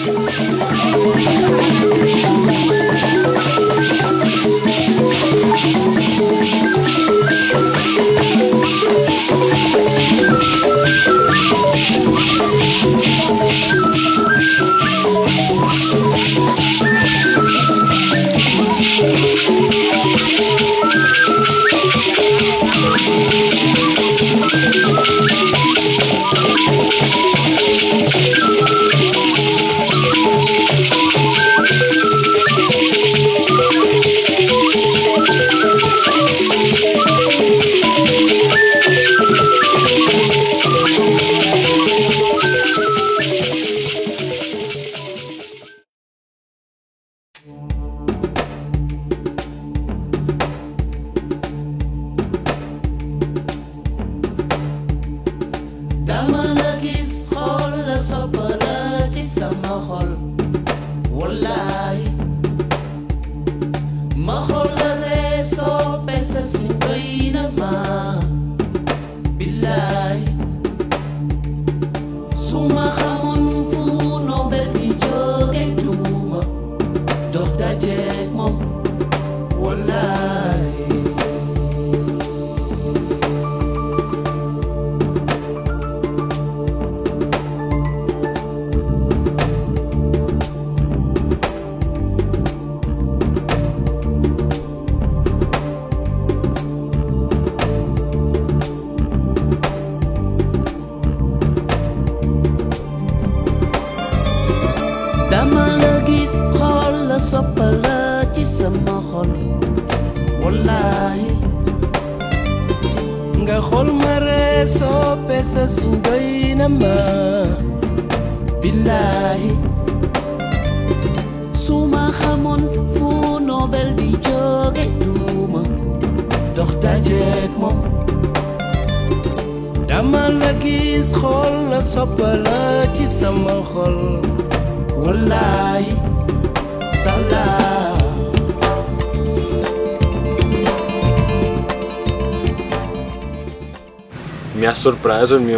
Mi ha sorpreso la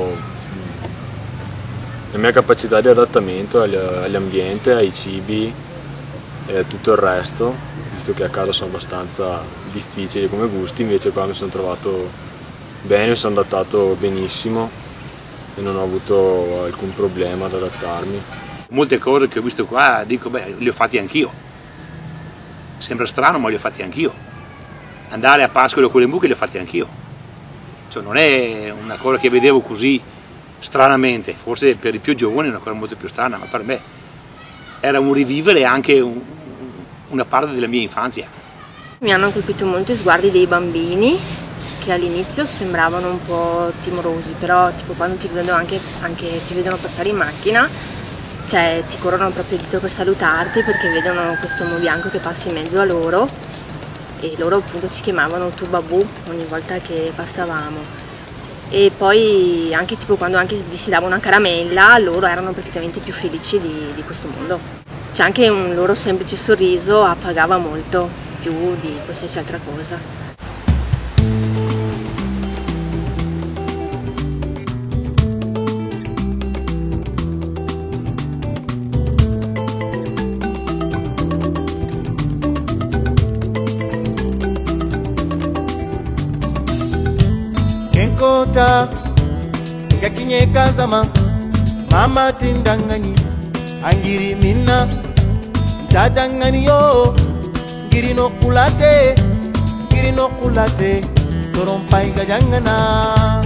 mia capacità di adattamento all'ambiente, ai cibi e a tutto il resto, visto che a casa sono abbastanza difficili come gusti, invece qua mi sono trovato bene, mi sono adattato benissimo e non ho avuto alcun problema ad adattarmi. Molte cose che ho visto qua dico, beh, li ho fatti anch'io. Sembra strano, ma li ho fatti anch'io. Andare a Pascoli con le mucche li ho fatti anch'io. Cioè, non è una cosa che vedevo così stranamente, forse per i più giovani è una cosa molto più strana, ma per me era un rivivere anche una parte della mia infanzia. Mi hanno colpito molto i sguardi dei bambini, che all'inizio sembravano un po' timorosi, però tipo quando ti vedono anche ti vedono passare in macchina, cioè ti corrono proprio dietro per salutarti perché vedono questo uomo bianco che passa in mezzo a loro. E loro appunto ci chiamavano tu babù ogni volta che passavamo. E poi anche tipo quando anche gli si dava una caramella, loro erano praticamente più felici di questo mondo. C'è anche un loro semplice sorriso appagava molto più di qualsiasi altra cosa. Kota kakinye kazamas mama tindangani angiri minna dadangani yo ngiri no kulate soron pai gajangana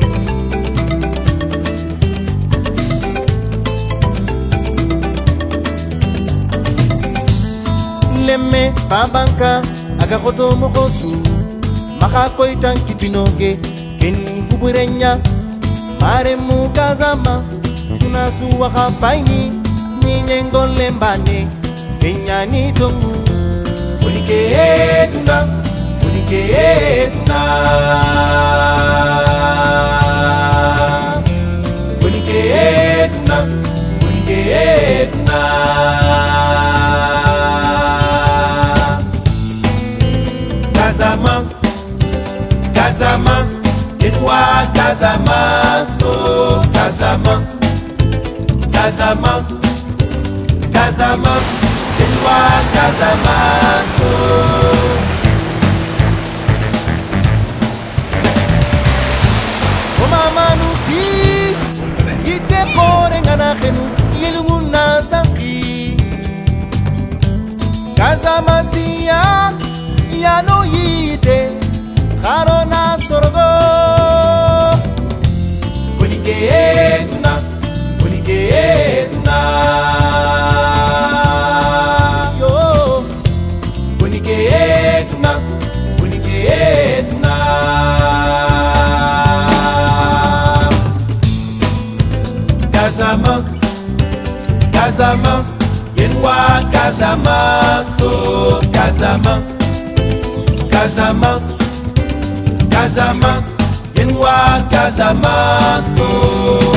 lemme babanka aga khoto mokosu maka koitan kipinoge Keni kuburenya Mare mukazama Tunasuwa kapaini Ninyengo lembane Kenya ni tongu Kulike eduna Casamance Edouard Casamance, oh Casamance, Casamance, Genwa Casamance. O mama nuti, ite pore ngana khenu, yelunguna sanki. Casamance ya no yite, karona sorgo. Bonike eduna, bonike eduna. Yo, bonike eduna, bonike eduna. Casamance, Casamance, Genwa Casamance, oh Casamance, Casamance, Casamance, Genwa Casamance, oh.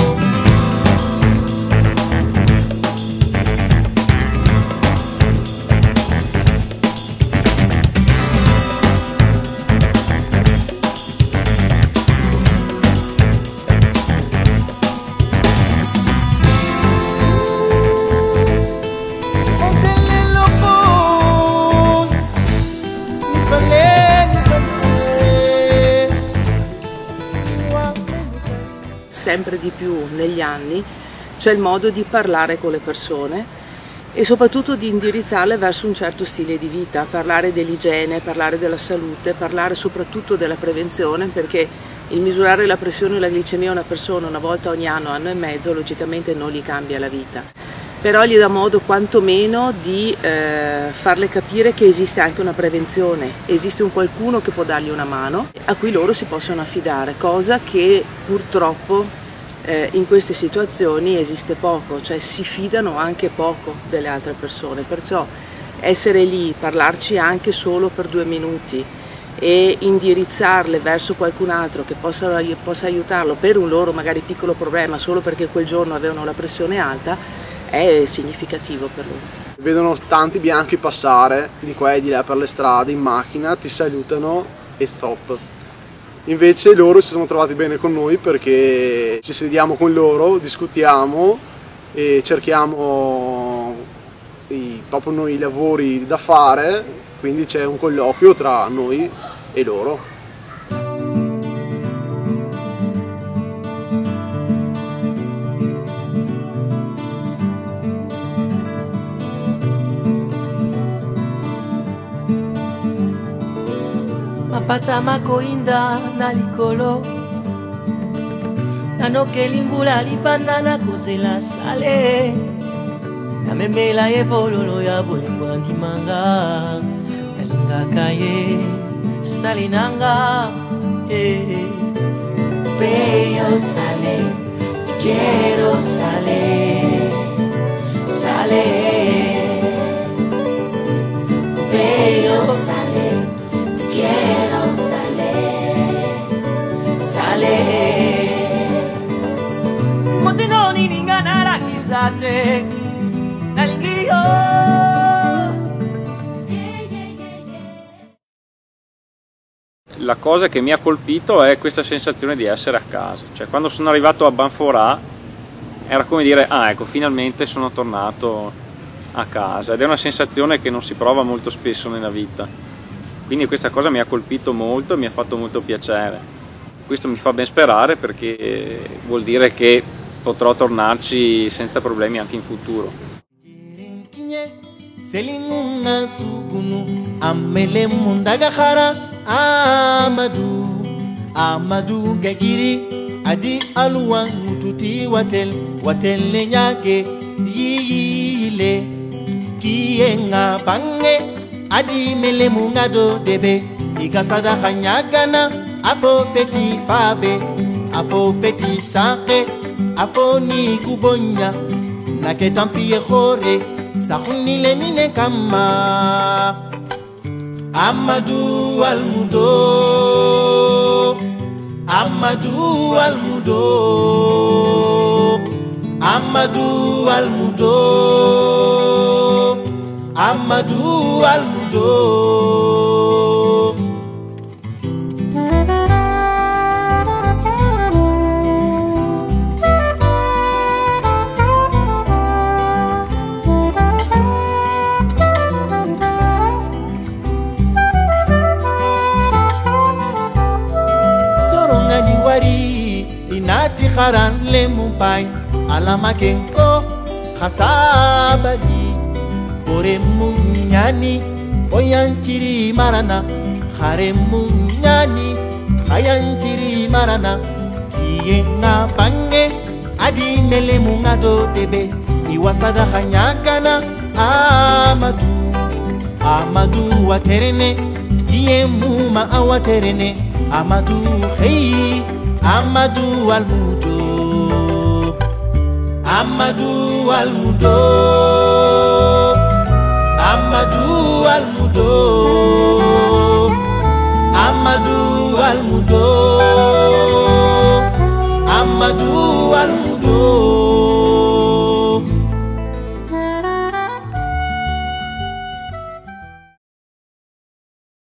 Sempre di più negli anni c'è il modo di parlare con le persone e soprattutto di indirizzarle verso un certo stile di vita, parlare dell'igiene, parlare della salute, parlare soprattutto della prevenzione, perché il misurare la pressione e la glicemia a una persona una volta ogni anno e mezzo, logicamente non gli cambia la vita. Però gli dà modo quantomeno di farle capire che esiste anche una prevenzione, esiste un qualcuno che può dargli una mano, a cui loro si possono affidare, cosa che purtroppo in queste situazioni esiste poco, cioè si fidano anche poco delle altre persone, perciò essere lì, parlarci anche solo per 2 minuti e indirizzarle verso qualcun altro che possa aiutarlo per un loro magari piccolo problema solo perché quel giorno avevano la pressione alta, è significativo per loro. Vedono tanti bianchi passare di qua e di là per le strade in macchina, ti salutano e stop. Invece loro si sono trovati bene con noi perché ci sediamo con loro, discutiamo e cerchiamo proprio noi i lavori da fare, quindi c'è un colloquio tra noi e loro. Mapata makoinda na likolo nanokeli mbula libanda na kozela sale namemela ye vololo ya bolingo ndimanga nalingaka ye sale nanga Bello sale, te quiero sale, sale. Bello sale, te quiero sale, sale. Motenoni ninganara kizate nalingio. La cosa che mi ha colpito è questa sensazione di essere a casa, cioè quando sono arrivato a Banforà era come dire ecco finalmente sono tornato a casa, ed è una sensazione che non si prova molto spesso nella vita, quindi questa cosa mi ha colpito molto e mi ha fatto molto piacere. Questo mi fa ben sperare perché vuol dire che potrò tornarci senza problemi anche in futuro. Amadou Gagiri adi aluwa mututi watel lenyake yile kienga bange adi mele mungado debe igasada khanyagana apo peti fabe apo peti sake apo ni kubonya naketampi khore sakhuni lemine kama Amadou Almudo, Amadou Almudo, Amadou Almudo, Amadou Almudo. lemu pai alama kenko hasabadi ore munyani oyanchiri marana hare munyani hayanchiri marana kiyenga pange adi mele mungado tebe iwasada hanyakana Amadu waterene kiye muma awaterene Amadu hey Amadu almudo Amadu almudo Amadu almudo Amadu almudo Amadu almudo